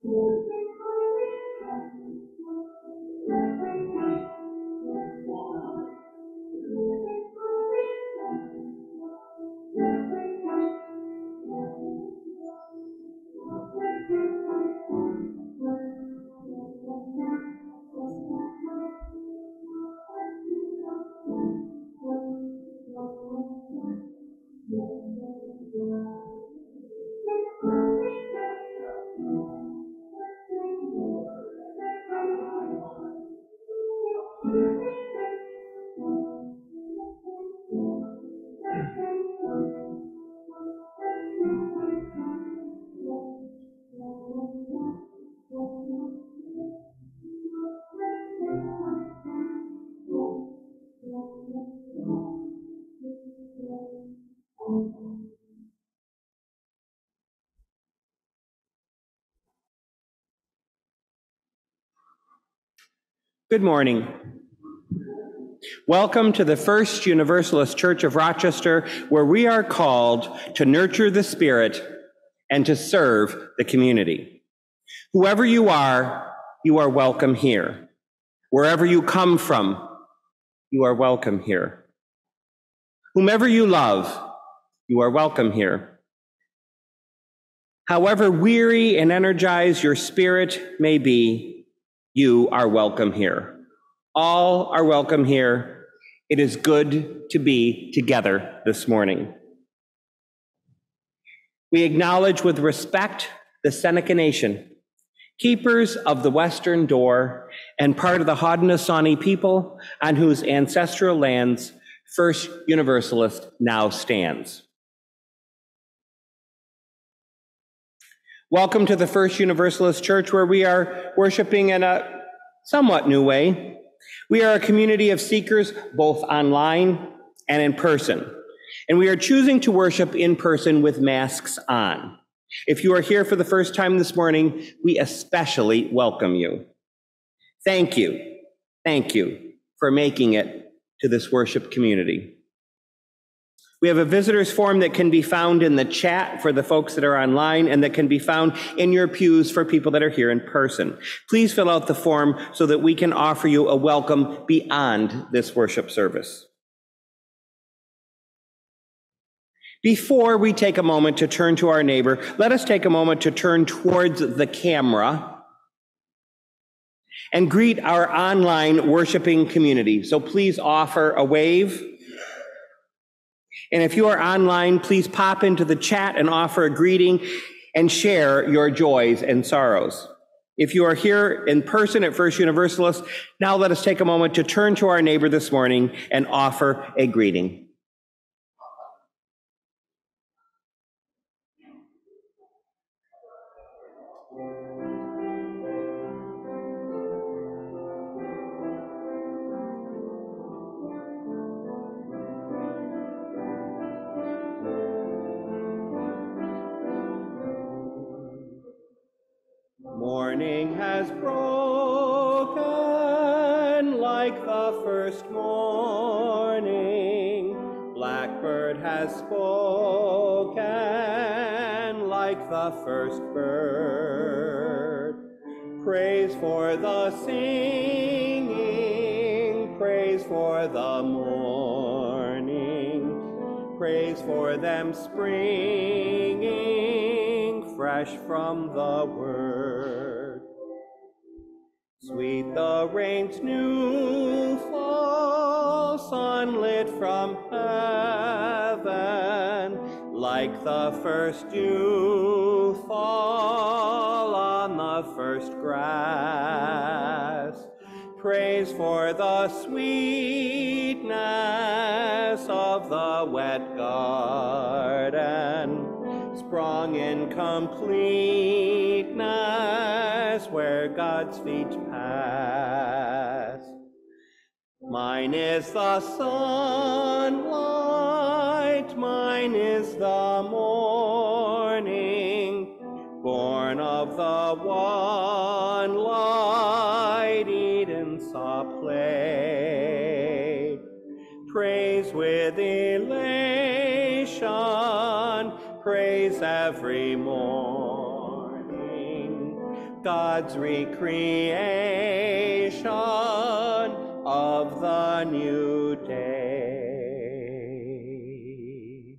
Good morning. Welcome to the First Universalist Church of Rochester, where we are called to nurture the Spirit and to serve the community. Whoever you are welcome here. Wherever you come from, you are welcome here. Whomever you love, you are welcome here. However weary and energized your spirit may be, you are welcome here. All are welcome here. It is good to be together this morning. We acknowledge with respect the Seneca Nation, keepers of the Western Door and part of the Haudenosaunee people on whose ancestral lands First Universalist now stands. Welcome to the First Universalist Church, where we are worshiping in a somewhat new way. We are a community of seekers, both online and in person, and we are choosing to worship in person with masks on. If you are here for the first time this morning, we especially welcome you. Thank you for making it to this worship community. We have a visitors form that can be found in the chat for the folks that are online and that can be found in your pews for people that are here in person. Please fill out the form so that we can offer you a welcome beyond this worship service. Before we take a moment to turn to our neighbor, let us take a moment to turn towards the camera and greet our online worshiping community. So please offer a wave. And if you are online, please pop into the chat and offer a greeting and share your joys and sorrows. If you are here in person at First Universalist, now let us take a moment to turn to our neighbor this morning and offer a greeting. Morning has broken like the first morning. Blackbird has spoken like the first bird. Praise for the singing, praise for the morning, praise for them springing fresh from the word. Sweet the rain's new fall, sunlit from heaven, like the first dew fall on the first grass. Praise for the sweetness of the wet garden, sprung in completeness where God's feet pass. Mine is the sunlight, mine is the morning, born of the one light Eden saw play. Praise with elation, praise every morning, God's recreation of the new day.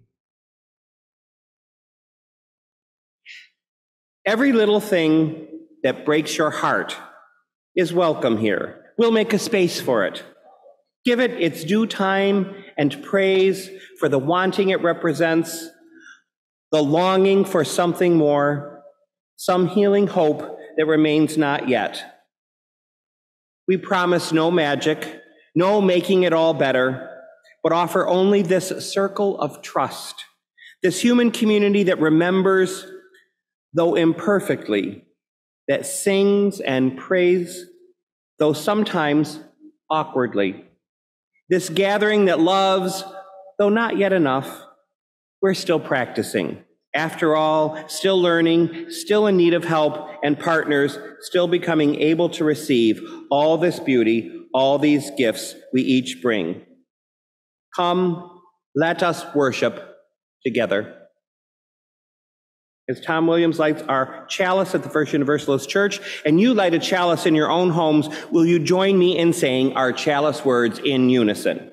Every little thing that breaks your heart is welcome here. We'll make a space for it. Give it its due time and praise for the wanting it represents, the longing for something more, some healing hope that remains not yet. We promise no magic, no making it all better, but offer only this circle of trust, this human community that remembers, though imperfectly, that sings and prays, though sometimes awkwardly. This gathering that loves, though not yet enough. We're still practicing. After all, still learning, still in need of help, and partners still becoming able to receive all this beauty, all these gifts we each bring. Come, let us worship together. As Tom Williams lights our chalice at the First Universalist Church, and you light a chalice in your own homes, will you join me in saying our chalice words in unison?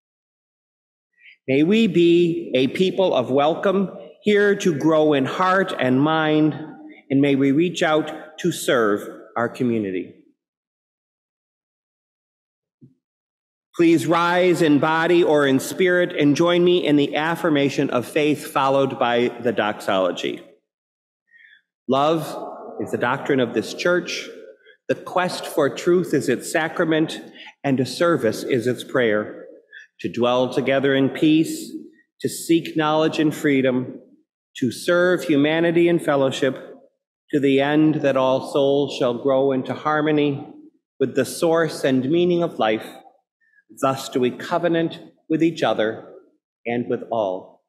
May we be a people of welcome, here to grow in heart and mind, and may we reach out to serve our community. Please rise in body or in spirit and join me in the affirmation of faith followed by the doxology. Love is the doctrine of this church. The quest for truth is its sacrament, and a service is its prayer. To dwell together in peace, to seek knowledge and freedom, to serve humanity and fellowship, to the end that all souls shall grow into harmony with the source and meaning of life. Thus do we covenant with each other and with all.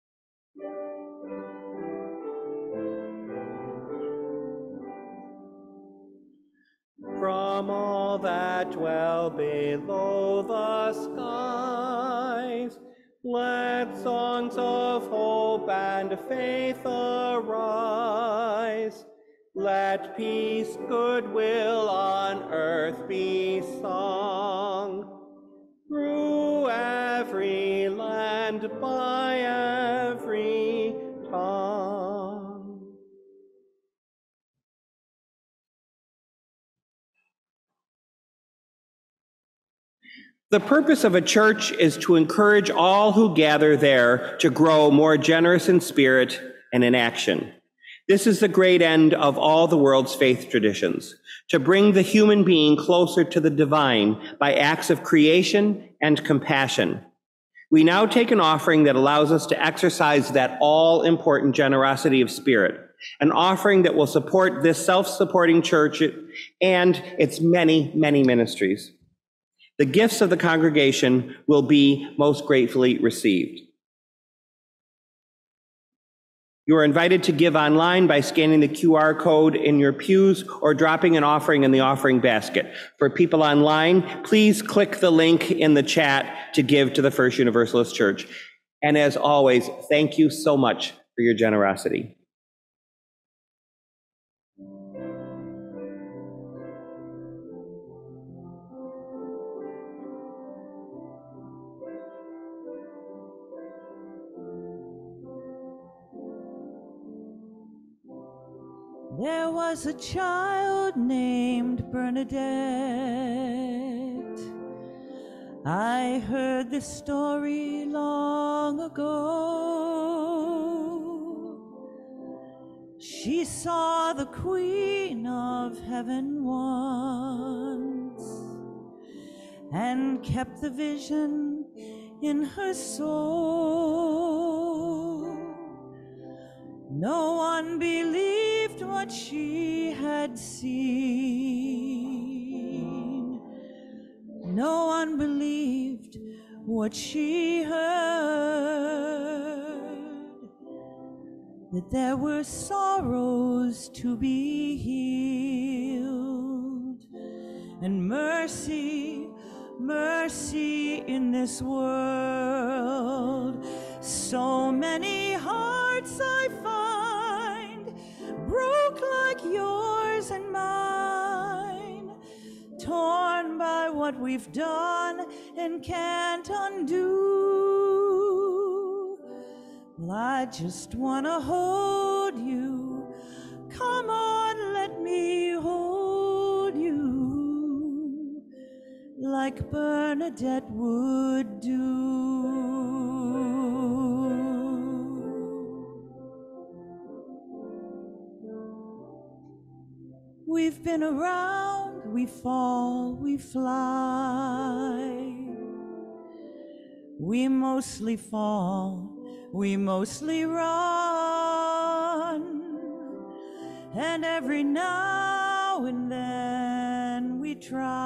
From all that dwell below the skies, let songs of hope and faith arise. Let peace, goodwill on earth be sung, through every land, by every tongue. The purpose of a church is to encourage all who gather there to grow more generous in spirit and in action. This is the great end of all the world's faith traditions, to bring the human being closer to the divine by acts of creation and compassion. We now take an offering that allows us to exercise that all-important generosity of spirit, an offering that will support this self-supporting church and its many, many ministries. The gifts of the congregation will be most gratefully received. You are invited to give online by scanning the QR code in your pews or dropping an offering in the offering basket. For people online, please click the link in the chat to give to the First Universalist Church. And as always, thank you so much for your generosity. There was a child named Bernadette. I heard this story long ago. She saw the Queen of Heaven once and kept the vision in her soul. No one believed what she had seen. No one believed what she heard, that there were sorrows to be healed, and mercy, mercy in this world. So many hearts I find broke like yours and mine. what we've done and can't undo. Well, I just want to hold you. Come on, let me hold you like Bernadette would do. We've been around, we fall, we fly. We mostly fall, we mostly run. And every now and then we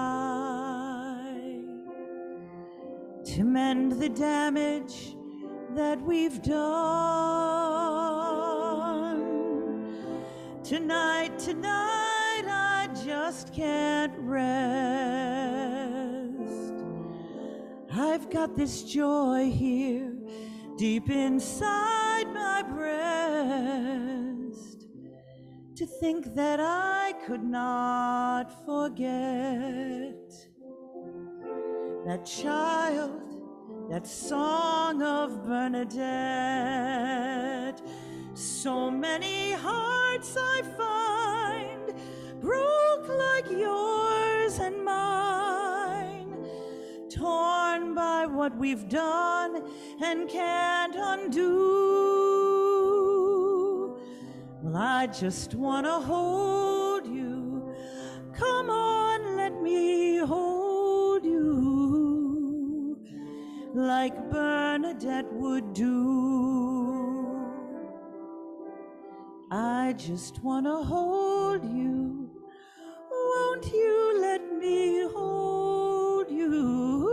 try to mend the damage that we've done. Tonight, I just can't rest. I've got this joy here deep inside my breast, to think that I could not forget that child, that song of Bernadette. So many hearts I find broke like yours and mine, torn by what we've done and can't undo. Well, I just want to hold you. Come on, let me hold you like Bernadette would do. I just want to hold you. Won't you let me hold you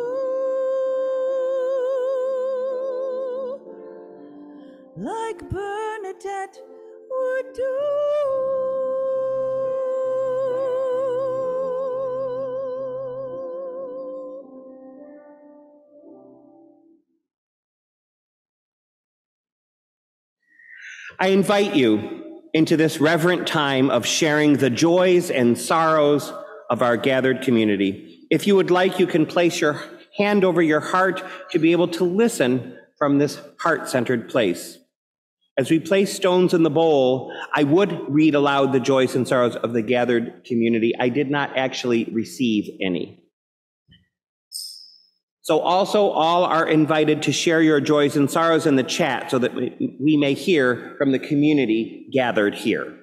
like Bernadette would do? I invite you into this reverent time of sharing the joys and sorrows of our gathered community. If you would like, you can place your hand over your heart to be able to listen from this heart-centered place. As we place stones in the bowl, I would read aloud the joys and sorrows of the gathered community. I did not actually receive any. So also all are invited to share your joys and sorrows in the chat so that we may hear from the community gathered here.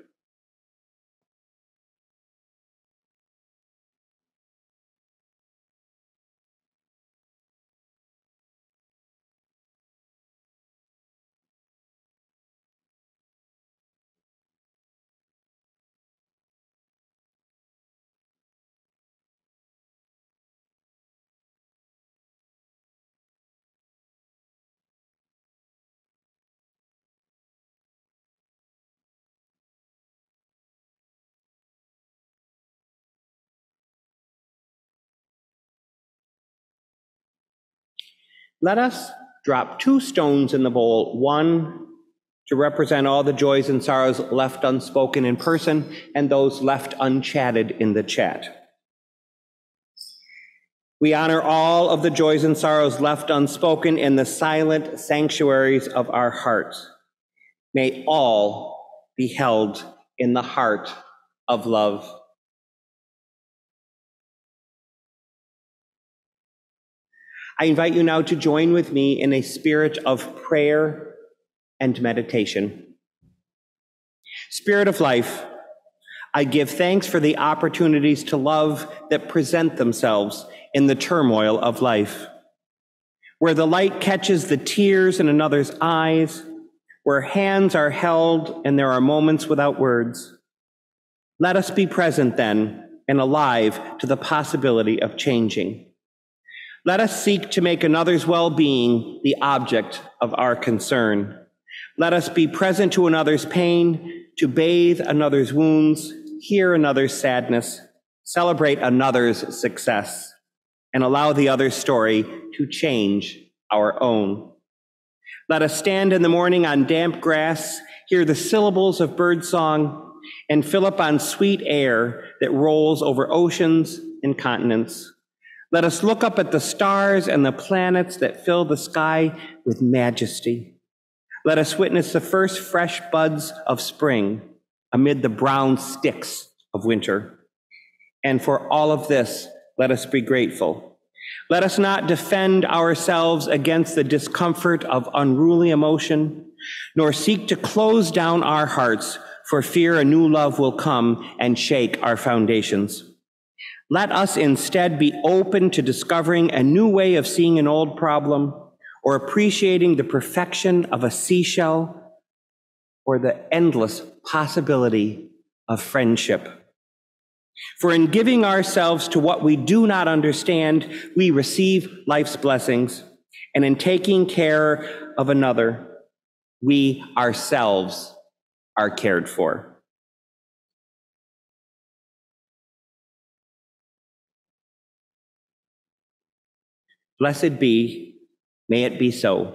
Let us drop 2 stones in the bowl, one to represent all the joys and sorrows left unspoken in person and those left unchatted in the chat. We honor all of the joys and sorrows left unspoken in the silent sanctuaries of our hearts. May all be held in the heart of love. I invite you now to join with me in a spirit of prayer and meditation. Spirit of life, I give thanks for the opportunities to love that present themselves in the turmoil of life, where the light catches the tears in another's eyes, where hands are held and there are moments without words. Let us be present then and alive to the possibility of changing. Let us seek to make another's well-being the object of our concern. Let us be present to another's pain, to bathe another's wounds, hear another's sadness, celebrate another's success, and allow the other's story to change our own. Let us stand in the morning on damp grass, hear the syllables of birdsong, and fill up on sweet air that rolls over oceans and continents. Let us look up at the stars and the planets that fill the sky with majesty. Let us witness the first fresh buds of spring amid the brown sticks of winter. And for all of this, let us be grateful. Let us not defend ourselves against the discomfort of unruly emotion, nor seek to close down our hearts for fear a new love will come and shake our foundations. Let us instead be open to discovering a new way of seeing an old problem, or appreciating the perfection of a seashell, or the endless possibility of friendship. For in giving ourselves to what we do not understand, we receive life's blessings, and in taking care of another, we ourselves are cared for. Blessed be, may it be so.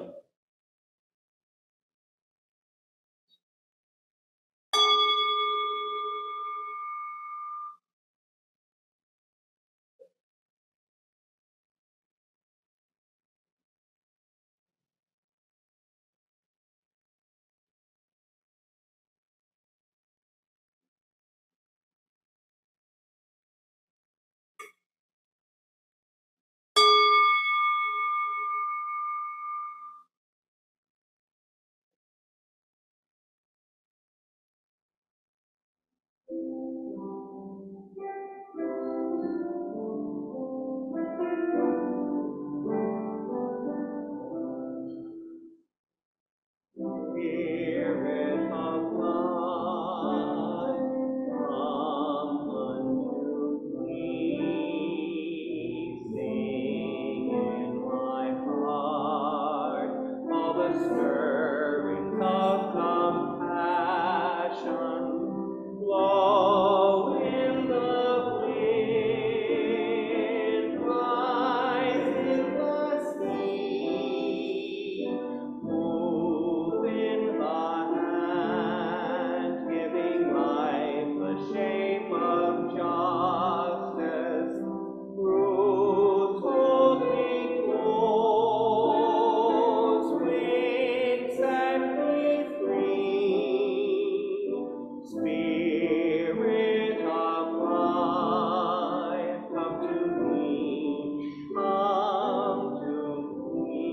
Spirit of God, come unto me. Sing in my heart all the stirrings of compassion. Blow in the wind, rise in the sea. Move in the hand, giving life the shape of justice. Roots hold me close, wings set me free. Spirit of life, come to me, come to me.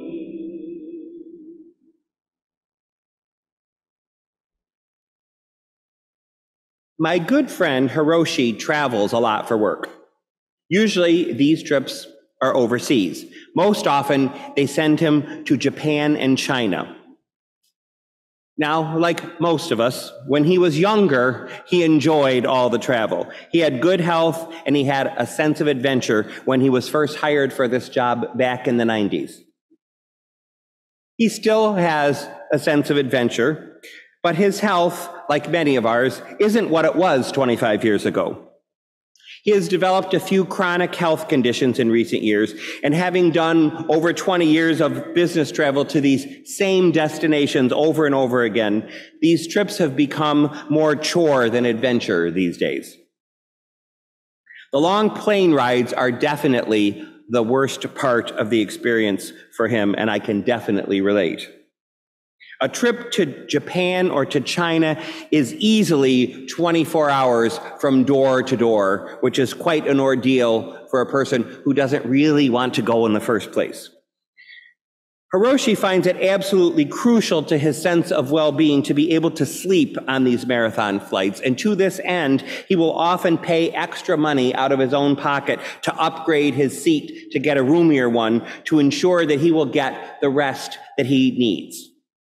My good friend Hiroshi travels a lot for work. Usually these trips are overseas. Most often they send him to Japan and China. Now, like most of us, when he was younger, he enjoyed all the travel. He had good health and he had a sense of adventure when he was first hired for this job back in the 90s. He still has a sense of adventure, but his health, like many of ours, isn't what it was 25 years ago. He has developed a few chronic health conditions in recent years, and having done over 20 years of business travel to these same destinations over and over again, these trips have become more chore than adventure these days. The long plane rides are definitely the worst part of the experience for him, and I can definitely relate. A trip to Japan or to China is easily 24 hours from door to door, which is quite an ordeal for a person who doesn't really want to go in the first place. Hiroshi finds it absolutely crucial to his sense of well-being to be able to sleep on these marathon flights, and to this end, he will often pay extra money out of his own pocket to upgrade his seat to get a roomier one to ensure that he will get the rest that he needs.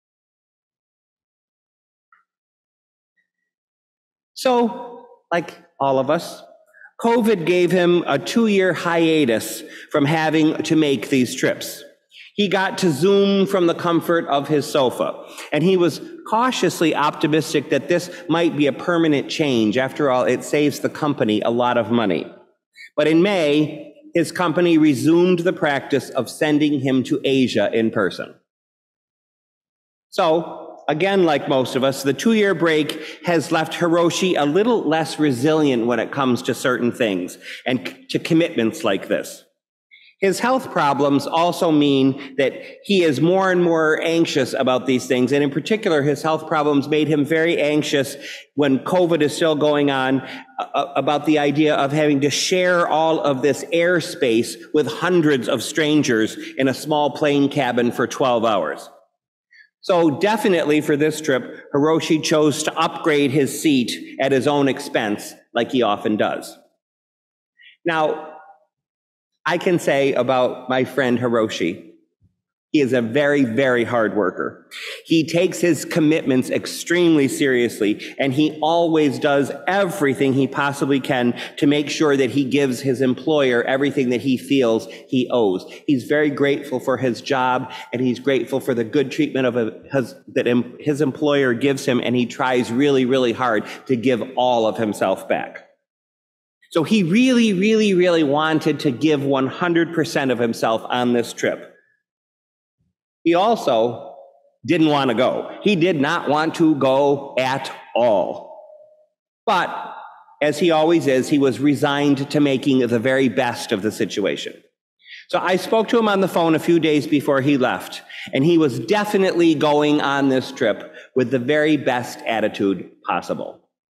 So, like all of us, COVID gave him a 2-year hiatus from having to make these trips. He got to Zoom from the comfort of his sofa, and he was cautiously optimistic that this might be a permanent change. After all, it saves the company a lot of money. But in May, his company resumed the practice of sending him to Asia in person. So, again, like most of us, the 2-year break has left Hiroshi a little less resilient when it comes to certain things and to commitments like this. His health problems also mean that he is more and more anxious about these things. And in particular, his health problems made him very anxious when COVID is still going on about the idea of having to share all of this airspace with hundreds of strangers in a small plane cabin for 12 hours. So definitely for this trip, Hiroshi chose to upgrade his seat at his own expense, like he often does. Now, I can say about my friend Hiroshi, he is a very, very hard worker. He takes his commitments extremely seriously, and he always does everything he possibly can to make sure that he gives his employer everything that he feels he owes. He's very grateful for his job, and he's grateful for the good treatment that his employer gives him, and he tries really, really hard to give all of himself back. So he really, really, really wanted to give 100% of himself on this trip. He also didn't want to go. He did not want to go at all. But, as he always is, he was resigned to making the very best of the situation. So I spoke to him on the phone a few days before he left, and he was definitely going on this trip with the very best attitude possible.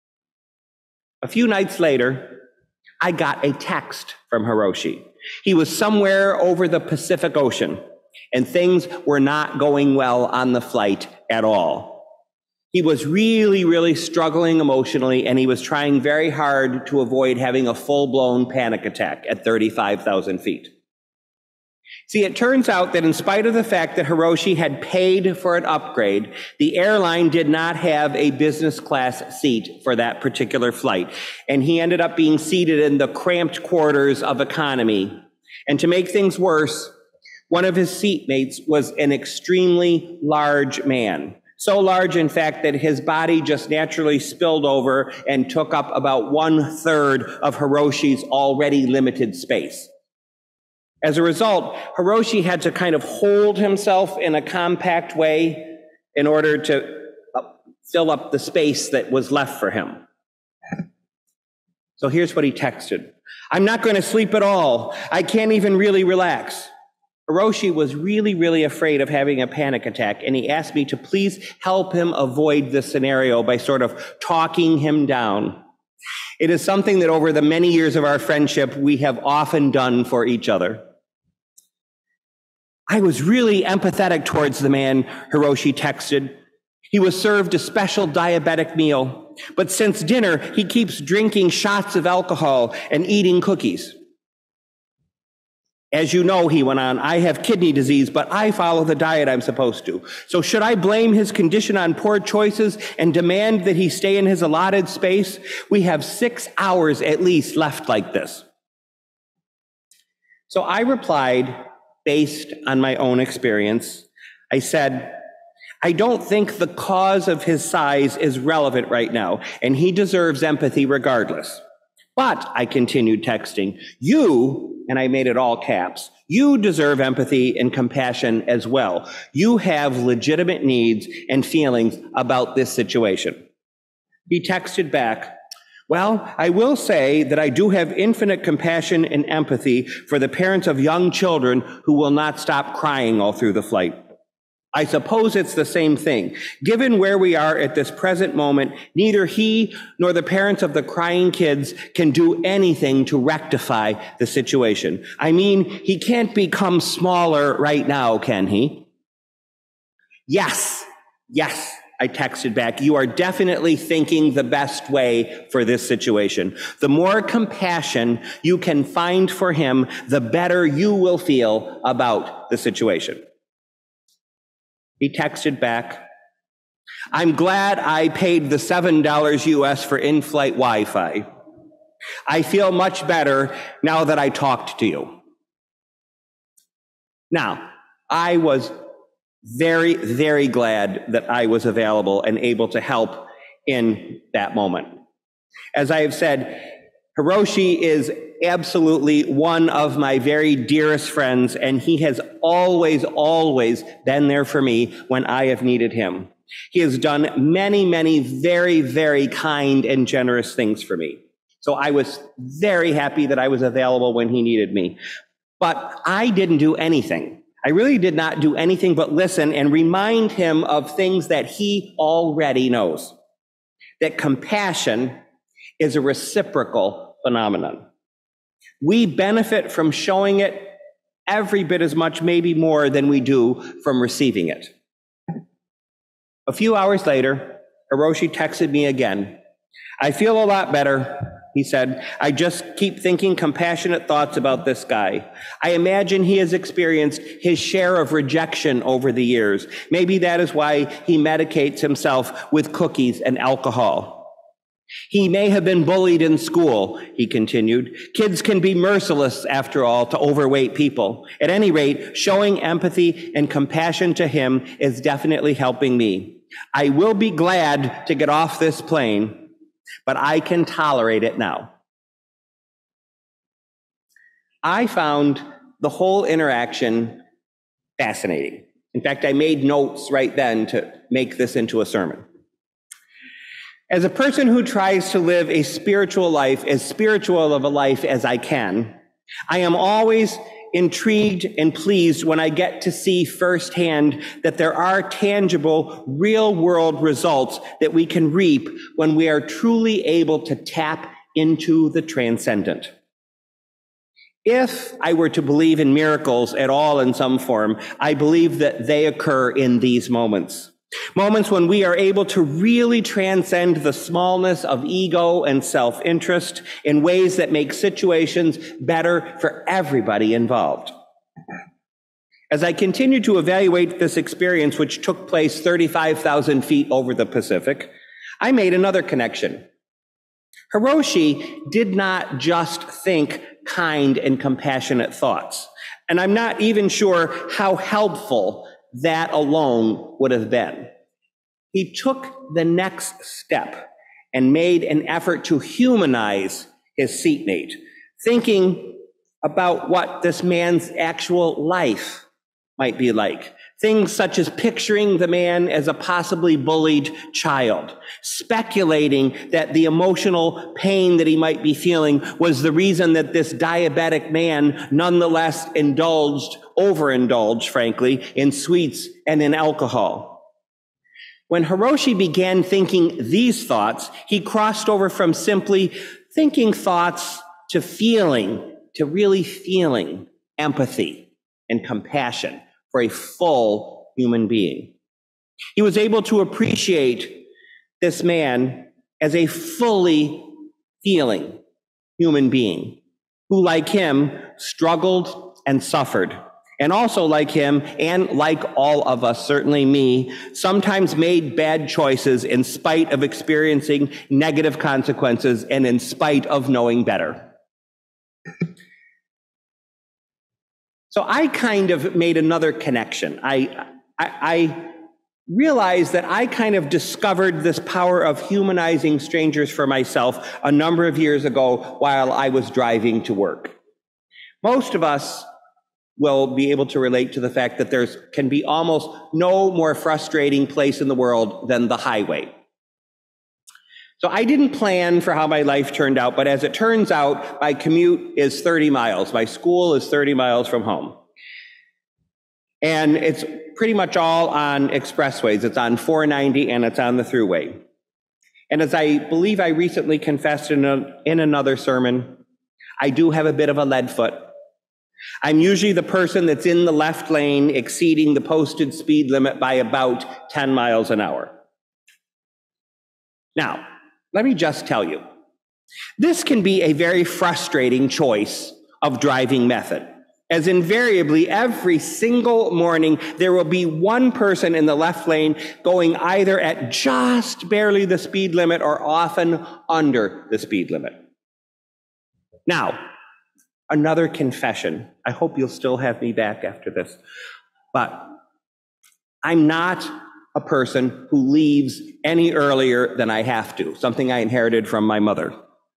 A few nights later, I got a text from Hiroshi. He was somewhere over the Pacific Ocean, and things were not going well on the flight at all. He was really, really struggling emotionally, and he was trying very hard to avoid having a full-blown panic attack at 35,000 feet. See, it turns out that in spite of the fact that Hiroshi had paid for an upgrade, the airline did not have a business class seat for that particular flight, and he ended up being seated in the cramped quarters of economy. And to make things worse, one of his seatmates was an extremely large man. So large, in fact, that his body just naturally spilled over and took up about 1/3 of Hiroshi's already limited space. As a result, Hiroshi had to kind of hold himself in a compact way in order to fill up the space that was left for him. So here's what he texted. "I'm not going to sleep at all. I can't even really relax." Hiroshi was really, really afraid of having a panic attack, and he asked me to please help him avoid this scenario by sort of talking him down. It is something that over the many years of our friendship, we have often done for each other. I was really empathetic towards the man, Hiroshi texted. He was served a special diabetic meal, but since dinner, he keeps drinking shots of alcohol and eating cookies. As you know, he went on, I have kidney disease, but I follow the diet I'm supposed to. So should I blame his condition on poor choices and demand that he stay in his allotted space? We have 6 hours at least left like this. So I replied, based on my own experience, I said, I don't think the cause of his size is relevant right now, and he deserves empathy regardless. But, I continued texting, you, and I made it all caps, you deserve empathy and compassion as well. You have legitimate needs and feelings about this situation. He texted back, well, I will say that I do have infinite compassion and empathy for the parents of young children who will not stop crying all through the flight. I suppose it's the same thing. Given where we are at this present moment, neither he nor the parents of the crying kids can do anything to rectify the situation. I mean, he can't become smaller right now, can he? Yes, I texted back. You are definitely thinking the best way for this situation. The more compassion you can find for him, the better you will feel about the situation. He texted back, I'm glad I paid the $7 US for in-flight Wi-Fi. I feel much better now that I talked to you. Now, I was very, very glad that I was available and able to help in that moment. As I have said, Hiroshi is absolutely one of my very dearest friends, and he has always, always been there for me when I have needed him. He has done many, many very, very kind and generous things for me. So I was very happy that I was available when he needed me. But I didn't do anything. I really did not do anything but listen and remind him of things that he already knows. That compassion is a reciprocal phenomenon. We benefit from showing it every bit as much, maybe more than we do from receiving it. A few hours later, Hiroshi texted me again. I feel a lot better, he said. I just keep thinking compassionate thoughts about this guy. I imagine he has experienced his share of rejection over the years. Maybe that is why he medicates himself with cookies and alcohol. He may have been bullied in school, he continued. Kids can be merciless, after all, to overweight people. At any rate, showing empathy and compassion to him is definitely helping me. I will be glad to get off this plane, but I can tolerate it now. I found the whole interaction fascinating. In fact, I made notes right then to make this into a sermon. As a person who tries to live a spiritual life, as spiritual of a life as I can, I am always intrigued and pleased when I get to see firsthand that there are tangible, real-world results that we can reap when we are truly able to tap into the transcendent. If I were to believe in miracles at all in some form, I believe that they occur in these moments. Moments when we are able to really transcend the smallness of ego and self-interest in ways that make situations better for everybody involved. As I continue to evaluate this experience, which took place 35,000 feet over the Pacific, I made another connection. Hiroshi did not just think kind and compassionate thoughts, and I'm not even sure how helpful that alone would have been. He took the next step and made an effort to humanize his seatmate, thinking about what this man's actual life might be like. Things such as picturing the man as a possibly bullied child, speculating that the emotional pain that he might be feeling was the reason that this diabetic man nonetheless overindulged, frankly, in sweets and in alcohol. When Hiroshi began thinking these thoughts, he crossed over from simply thinking thoughts to really feeling empathy and compassion for a full human being. He was able to appreciate this man as a fully feeling human being who, like him, struggled and suffered. And also like him, and like all of us, certainly me, sometimes made bad choices in spite of experiencing negative consequences and in spite of knowing better. So I kind of made another connection. I realized that I kind of discovered this power of humanizing strangers for myself a number of years ago while I was driving to work. Most of us will be able to relate to the fact that there can be almost no more frustrating place in the world than the highway. So I didn't plan for how my life turned out, but as it turns out, my commute is 30 miles. My school is 30 miles from home. And it's pretty much all on expressways. It's on 490 and it's on the thruway. And as I believe I recently confessed in another sermon, I do have a bit of a lead foot. I'm usually the person that's in the left lane exceeding the posted speed limit by about 10 miles an hour. Now, let me just tell you, this can be a very frustrating choice of driving method, as invariably every single morning there will be one person in the left lane going either at just barely the speed limit or often under the speed limit. Now, another confession. I hope you'll still have me back after this. But I'm not a person who leaves any earlier than I have to, something I inherited from my mother.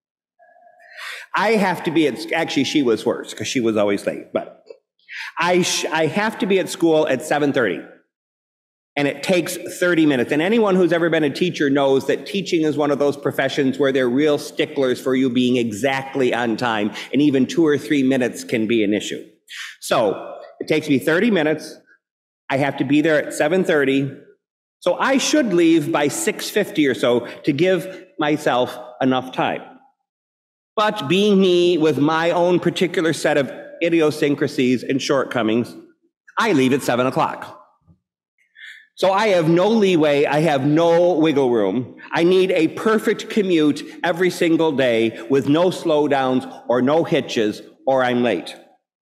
I have to be actually she was worse because she was always late, but I have to be at school at 7:30. And it takes 30 minutes. And anyone who's ever been a teacher knows that teaching is one of those professions where they're real sticklers for you being exactly on time. And even 2 or 3 minutes can be an issue. So it takes me 30 minutes. I have to be there at 7:30. So I should leave by 6:50 or so to give myself enough time. But being me with my own particular set of idiosyncrasies and shortcomings, I leave at 7 o'clock. So I have no leeway, I have no wiggle room. I need a perfect commute every single day with no slowdowns or no hitches, or I'm late.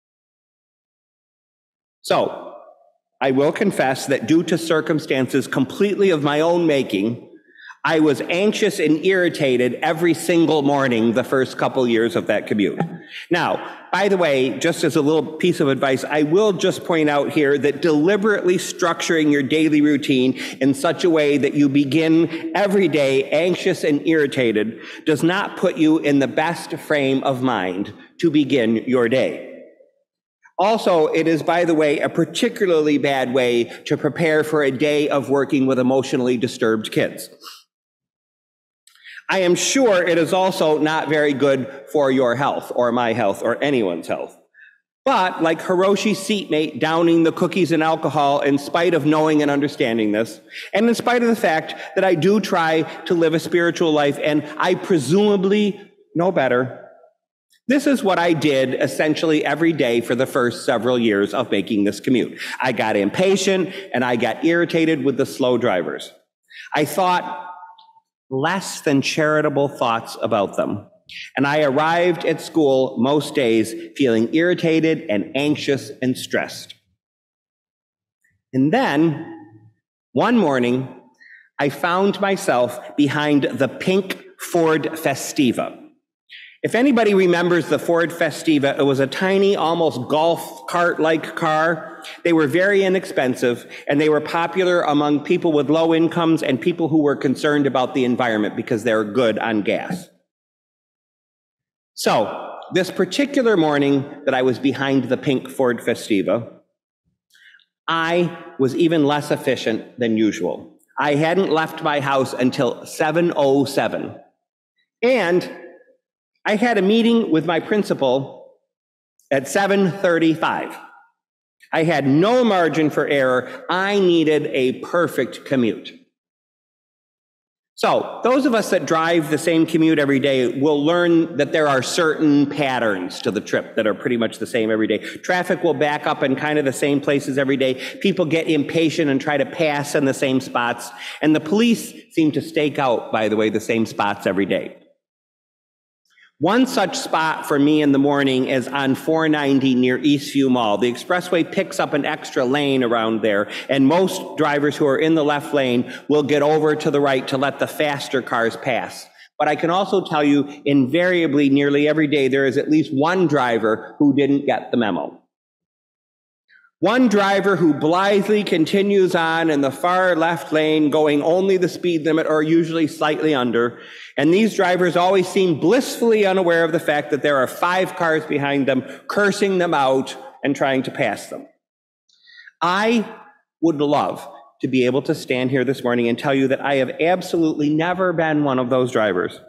So I will confess that due to circumstances completely of my own making, I was anxious and irritated every single morning the first couple years of that commute. Now, by the way, just as a little piece of advice, I will just point out here that deliberately structuring your daily routine in such a way that you begin every day anxious and irritated does not put you in the best frame of mind to begin your day. Also, it is, by the way, a particularly bad way to prepare for a day of working with emotionally disturbed kids. I am sure it is also not very good for your health or my health or anyone's health. But like Hiroshi's seatmate downing the cookies and alcohol in spite of knowing and understanding this, and in spite of the fact that I do try to live a spiritual life and I presumably know better, this is what I did essentially every day for the first several years of making this commute. I got impatient and I got irritated with the slow drivers. I thought less than charitable thoughts about them. And I arrived at school most days feeling irritated and anxious and stressed. And then, one morning, I found myself behind the pink Ford Festiva. If anybody remembers the Ford Festiva, it was a tiny, almost golf cart-like car. They were very inexpensive, and they were popular among people with low incomes and people who were concerned about the environment because they were good on gas. So, this particular morning that I was behind the pink Ford Festiva, I was even less efficient than usual. I hadn't left my house until 7:07. And I had a meeting with my principal at 7:35. I had no margin for error. I needed a perfect commute. So those of us that drive the same commute every day will learn that there are certain patterns to the trip that are pretty much the same every day. Traffic will back up in kind of the same places every day. People get impatient and try to pass in the same spots. And the police seem to stake out, by the way, the same spots every day. One such spot for me in the morning is on 490 near Eastview Mall. The expressway picks up an extra lane around there, and most drivers who are in the left lane will get over to the right to let the faster cars pass. But I can also tell you, invariably, nearly every day, there is at least one driver who didn't get the memo. One driver who blithely continues on in the far left lane, going only the speed limit or usually slightly under. And these drivers always seem blissfully unaware of the fact that there are 5 cars behind them, cursing them out and trying to pass them. I would love to be able to stand here this morning and tell you that I have absolutely never been one of those drivers.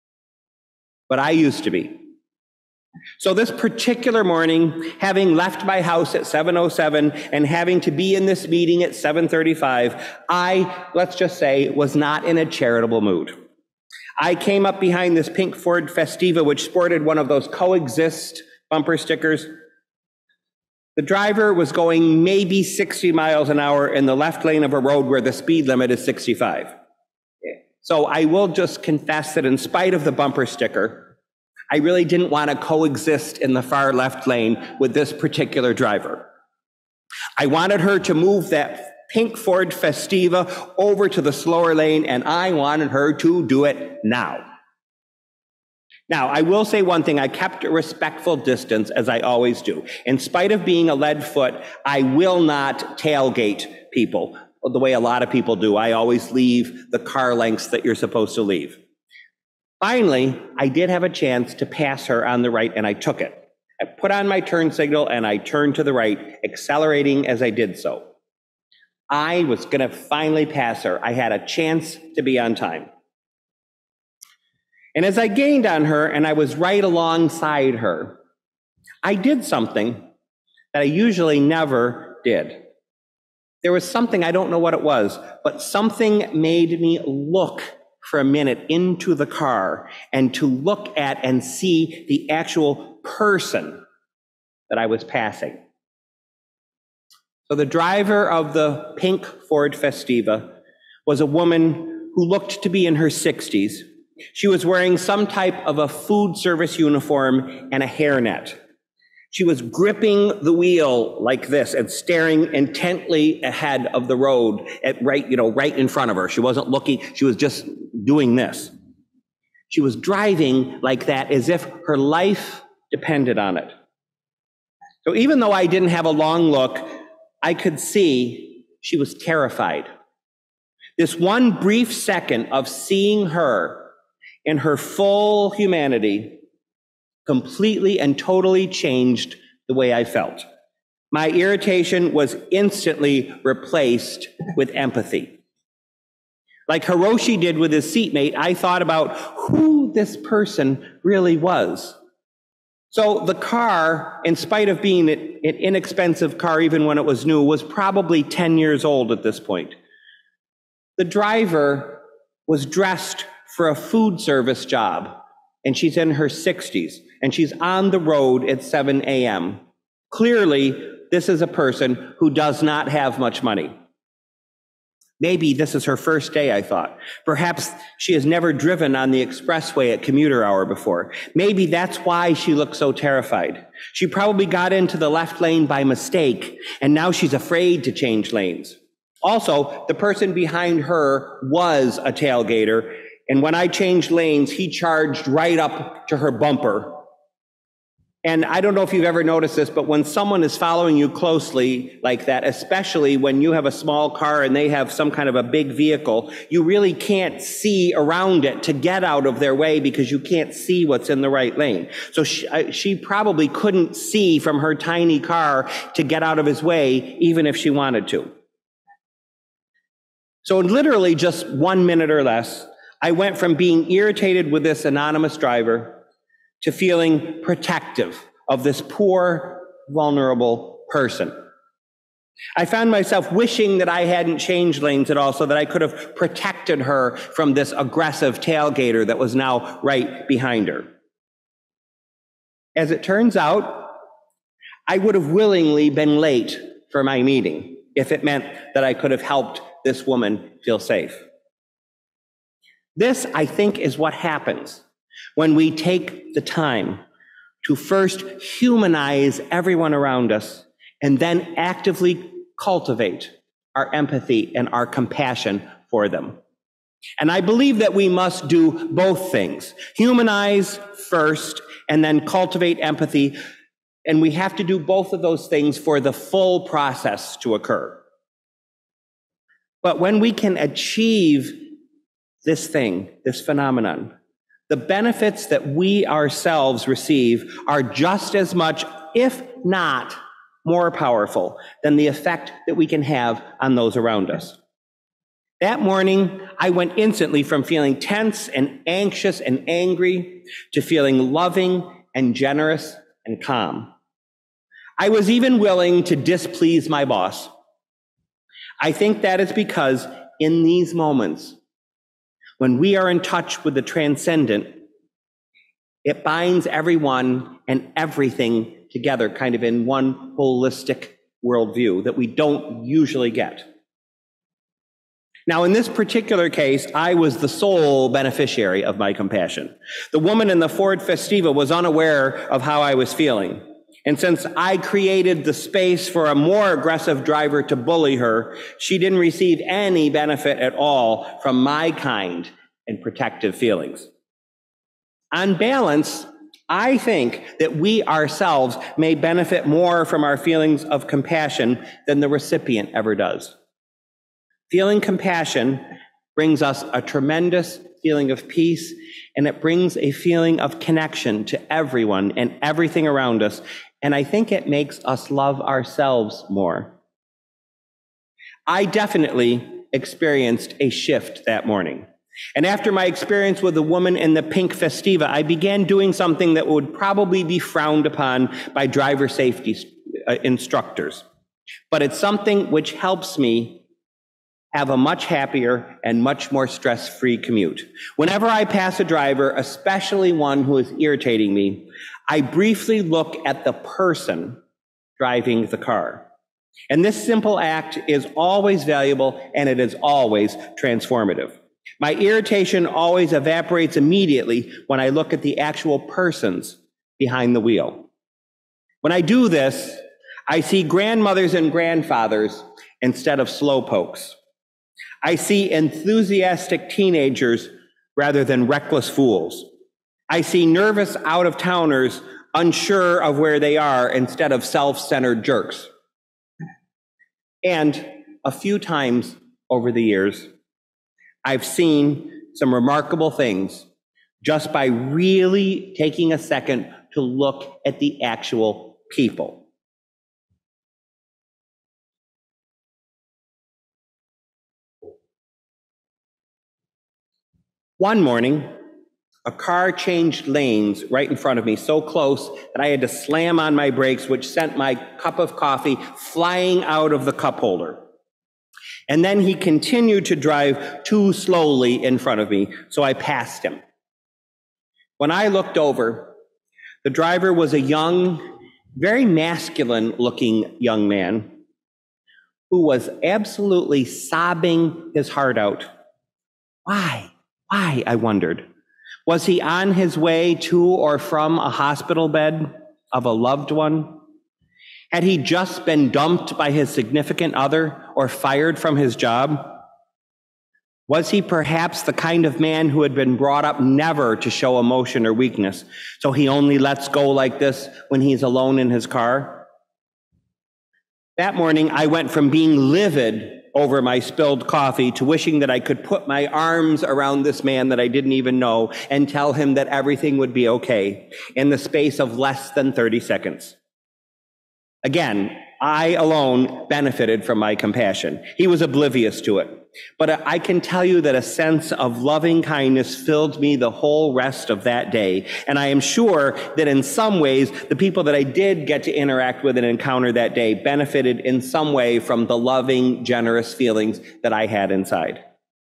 But I used to be. So this particular morning, having left my house at 7:07 and having to be in this meeting at 7:35, I, let's just say, was not in a charitable mood. I came up behind this pink Ford Festiva, which sported one of those coexist bumper stickers. The driver was going maybe 60 miles an hour in the left lane of a road where the speed limit is 65. So I will just confess that in spite of the bumper sticker, I really didn't want to coexist in the far left lane with this particular driver. I wanted her to move that pink Ford Festiva over to the slower lane, and I wanted her to do it now. Now, I will say one thing. I kept a respectful distance, as I always do. In spite of being a lead foot, I will not tailgate people the way a lot of people do. I always leave the car lengths that you're supposed to leave. Finally, I did have a chance to pass her on the right, and I took it. I put on my turn signal, and I turned to the right, accelerating as I did so. I was going to finally pass her. I had a chance to be on time. And as I gained on her, and I was right alongside her, I did something that I usually never did. There was something, I don't know what it was, but something made me look for a minute into the car and to look at and see the actual person that I was passing. So the driver of the pink Ford Festiva was a woman who looked to be in her 60s. She was wearing some type of a food service uniform and a hairnet. She was gripping the wheel like this and staring intently ahead of the road at right in front of her. She wasn't looking, she was just doing this. She was driving like that as if her life depended on it. So even though I didn't have a long look, I could see she was terrified. This one brief second of seeing her in her full humanity completely and totally changed the way I felt. My irritation was instantly replaced with empathy. Like Hiroshi did with his seatmate, I thought about who this person really was. So the car, in spite of being an inexpensive car even when it was new, was probably 10 years old at this point. The driver was dressed for a food service job, and she's in her 60s, and she's on the road at 7 a.m. Clearly, this is a person who does not have much money. Maybe this is her first day, I thought. Perhaps she has never driven on the expressway at commuter hour before. Maybe that's why she looked so terrified. She probably got into the left lane by mistake, and now she's afraid to change lanes. Also, the person behind her was a tailgater, and when I changed lanes, he charged right up to her bumper. And I don't know if you've ever noticed this, but when someone is following you closely like that, especially when you have a small car and they have some kind of a big vehicle, you really can't see around it to get out of their way because you can't see what's in the right lane. So she probably couldn't see from her tiny car to get out of his way, even if she wanted to. So in literally just 1 minute or less, I went from being irritated with this anonymous driver to feeling protective of this poor, vulnerable person. I found myself wishing that I hadn't changed lanes at all so that I could have protected her from this aggressive tailgater that was now right behind her. As it turns out, I would have willingly been late for my meeting if it meant that I could have helped this woman feel safe. This, I think, is what happens when we take the time to first humanize everyone around us and then actively cultivate our empathy and our compassion for them. And I believe that we must do both things. Humanize first and then cultivate empathy. And we have to do both of those things for the full process to occur. But when we can achieve this thing, this phenomenon, the benefits that we ourselves receive are just as much, if not more powerful, than the effect that we can have on those around us. That morning, I went instantly from feeling tense and anxious and angry to feeling loving and generous and calm. I was even willing to displease my boss. I think that is because in these moments, when we are in touch with the transcendent, it binds everyone and everything together kind of in one holistic worldview that we don't usually get. Now, in this particular case, I was the sole beneficiary of my compassion. The woman in the Ford Festiva was unaware of how I was feeling. And since I created the space for a more aggressive driver to bully her, she didn't receive any benefit at all from my kind and protective feelings. On balance, I think that we ourselves may benefit more from our feelings of compassion than the recipient ever does. Feeling compassion brings us a tremendous feeling of peace, and it brings a feeling of connection to everyone and everything around us. And I think it makes us love ourselves more. I definitely experienced a shift that morning. And after my experience with the woman in the pink Festiva, I began doing something that would probably be frowned upon by driver safety instructors, but it's something which helps me have a much happier and much more stress-free commute. Whenever I pass a driver, especially one who is irritating me, I briefly look at the person driving the car. And this simple act is always valuable, and it is always transformative. My irritation always evaporates immediately when I look at the actual persons behind the wheel. When I do this, I see grandmothers and grandfathers instead of slowpokes. I see enthusiastic teenagers rather than reckless fools. I see nervous out-of-towners unsure of where they are instead of self-centered jerks. And a few times over the years, I've seen some remarkable things just by really taking a second to look at the actual people. One morning, a car changed lanes right in front of me so close that I had to slam on my brakes, which sent my cup of coffee flying out of the cup holder. And then he continued to drive too slowly in front of me, so I passed him. When I looked over, the driver was a young, very masculine-looking young man who was absolutely sobbing his heart out. Why? Why, I wondered. Was he on his way to or from a hospital bed of a loved one? Had he just been dumped by his significant other or fired from his job? Was he perhaps the kind of man who had been brought up never to show emotion or weakness, so he only lets go like this when he's alone in his car? That morning, I went from being livid over my spilled coffee to wishing that I could put my arms around this man that I didn't even know and tell him that everything would be okay in the space of less than 30 seconds. Again, I alone benefited from my compassion. He was oblivious to it. But I can tell you that a sense of loving kindness filled me the whole rest of that day. And I am sure that in some ways, the people that I did get to interact with and encounter that day benefited in some way from the loving, generous feelings that I had inside.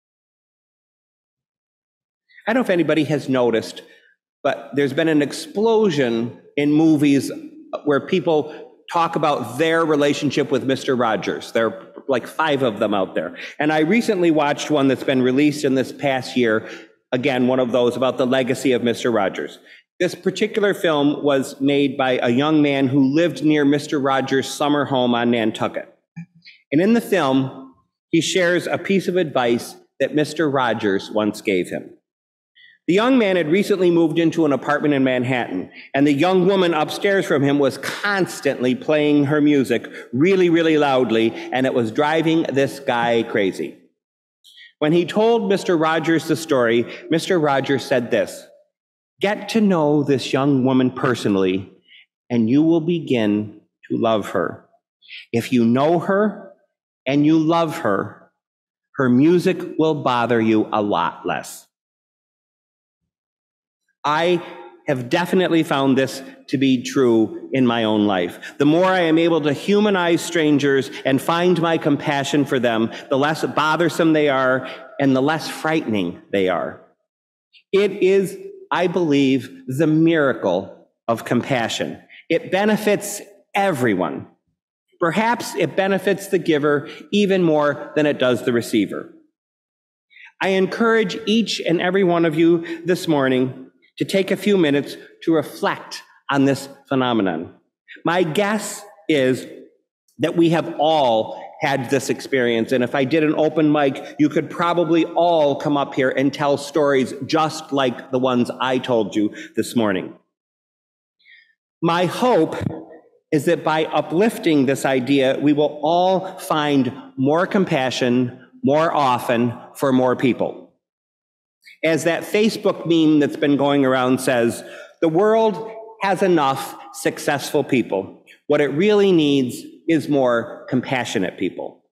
I don't know if anybody has noticed, but there's been an explosion in movies where people talk about their relationship with Mr. Rogers. There are like 5 of them out there. And I recently watched one that's been released in this past year, again, one of those about the legacy of Mr. Rogers. This particular film was made by a young man who lived near Mr. Rogers' summer home on Nantucket. And in the film, he shares a piece of advice that Mr. Rogers once gave him. The young man had recently moved into an apartment in Manhattan, and the young woman upstairs from him was constantly playing her music really, really loudly, and it was driving this guy crazy. When he told Mr. Rogers the story, Mr. Rogers said this: "Get to know this young woman personally, and you will begin to love her. If you know her and you love her, her music will bother you a lot less." I have definitely found this to be true in my own life. The more I am able to humanize strangers and find my compassion for them, the less bothersome they are and the less frightening they are. It is, I believe, the miracle of compassion. It benefits everyone. Perhaps it benefits the giver even more than it does the receiver. I encourage each and every one of you this morning to take a few minutes to reflect on this phenomenon. My guess is that we have all had this experience, and if I did an open mic, you could probably all come up here and tell stories just like the ones I told you this morning. My hope is that by uplifting this idea, we will all find more compassion more often for more people. As that Facebook meme that's been going around says, the world has enough successful people. What it really needs is more compassionate people.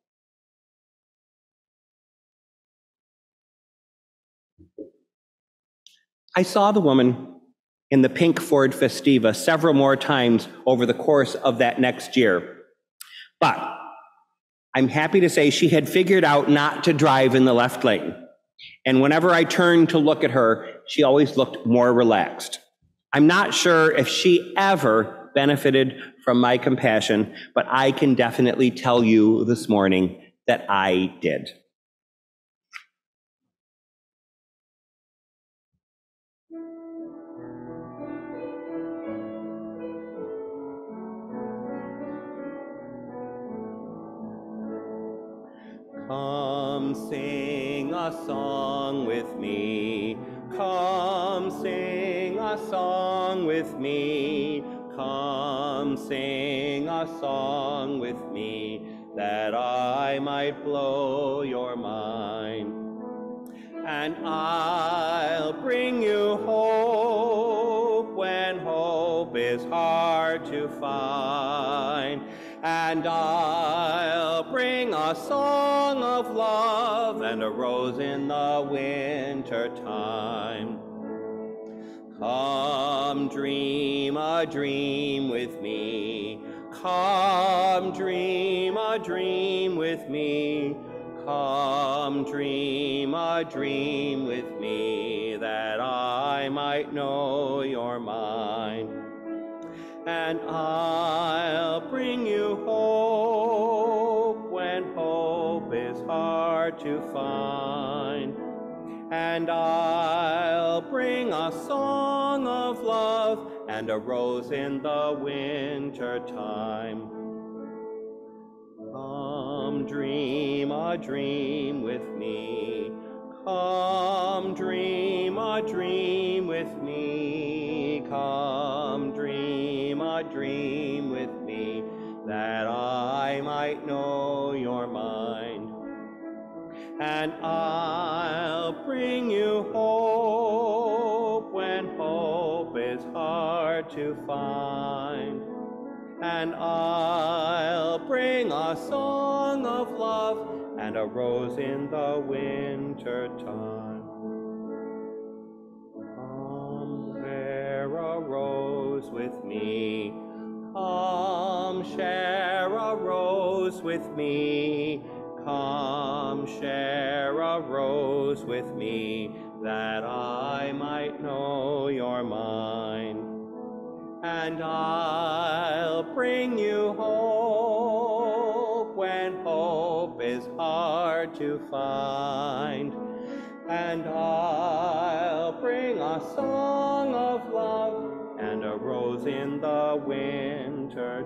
I saw the woman in the pink Ford Festiva several more times over the course of that next year. But I'm happy to say she had figured out not to drive in the left lane. And whenever I turned to look at her, she always looked more relaxed. I'm not sure if she ever benefited from my compassion, but I can definitely tell you this morning that I did. Come sing a song with me. Come sing a song with me. Come sing a song with me, that I might blow your mind. And I'll bring you hope when hope is hard to find. And I'll bring a song of love and a rose in the winter time. Come dream a dream with me. Come dream a dream with me. Come dream a dream with me, that I might know your mind. And I'll bring you hope when hope is hard to find. And I'll bring a song of love and a rose in the winter time. Come dream a dream with me. Come dream a dream with me. Come dream a dream with me, that I might know your mind. And I'll bring you hope when hope is hard to find. And I'll bring a song of love and a rose in the winter time. Come wear a rose with me. Come share a rose with me. Come share a rose with me, that I might know your mind. And I'll bring you hope when hope is hard to find. And I'll bring a song of love and a rose in the winter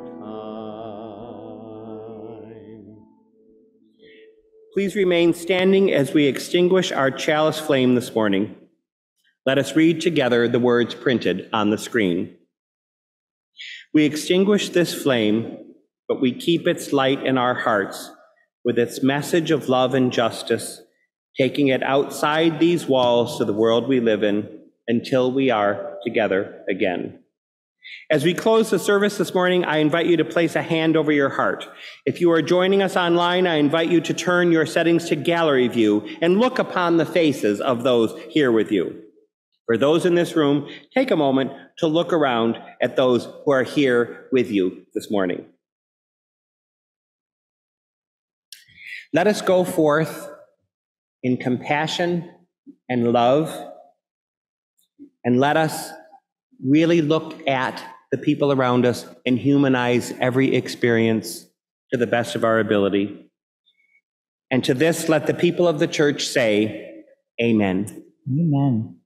time. Please remain standing as we extinguish our chalice flame this morning. Let us read together the words printed on the screen. We extinguish this flame, but we keep its light in our hearts with its message of love and justice, taking it outside these walls to the world we live in until we are together again. As we close the service this morning, I invite you to place a hand over your heart. If you are joining us online, I invite you to turn your settings to gallery view and look upon the faces of those here with you. For those in this room, take a moment to look around at those who are here with you this morning. Let us go forth in compassion and love, and let us really look at the people around us and humanize every experience to the best of our ability. And to this, let the people of the church say, Amen. Amen.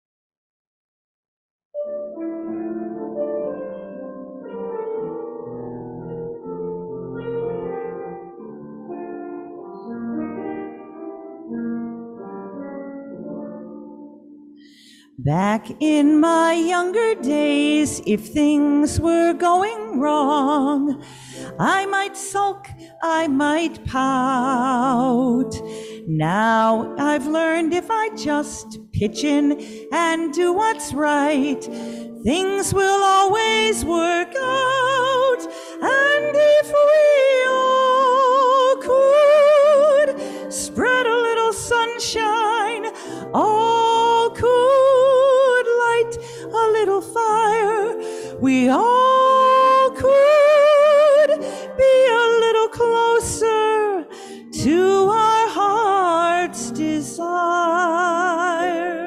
Back in my younger days, if things were going wrong, I might sulk, I might pout. Now I've learned if I just pitch in and do what's right, things will always work out. And if we all could spread a little sunshine, all could light a little little fire, we all could be a little closer to our heart's desire.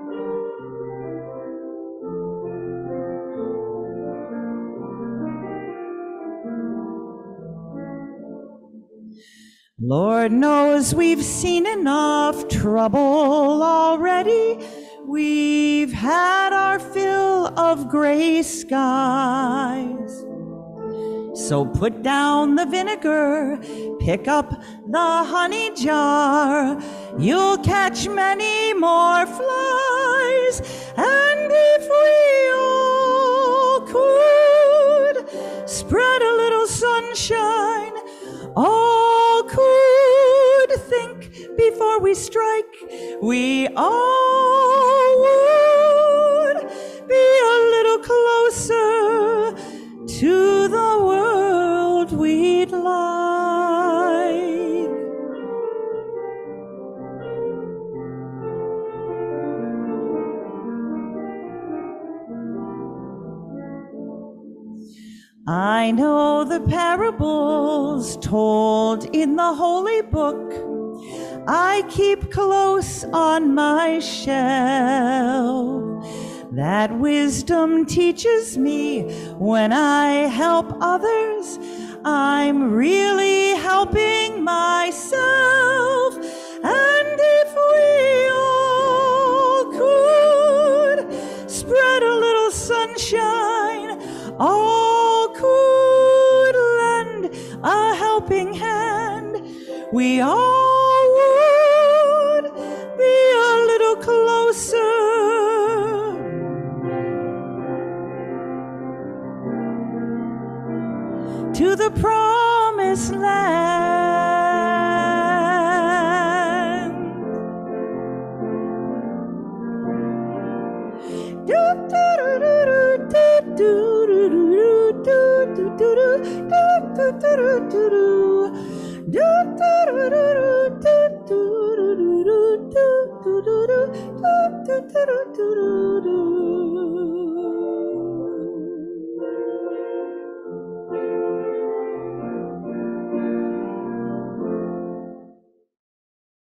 Lord knows we've seen enough trouble already. We've had our fill of gray skies. So put down the vinegar, pick up the honey jar. You'll catch many more flies. And if we all could spread a little sunshine, all could think before we strike, we all would be a little closer to the world we'd like. I know the parables told in the holy book I keep close on my shelf. That wisdom teaches me when I help others, I'm really helping myself. And if we all could spread a little sunshine, all could lend a helping hand, we all would be a little closer to the promised land. Do do do do do do do do do do do do do do do do do do do.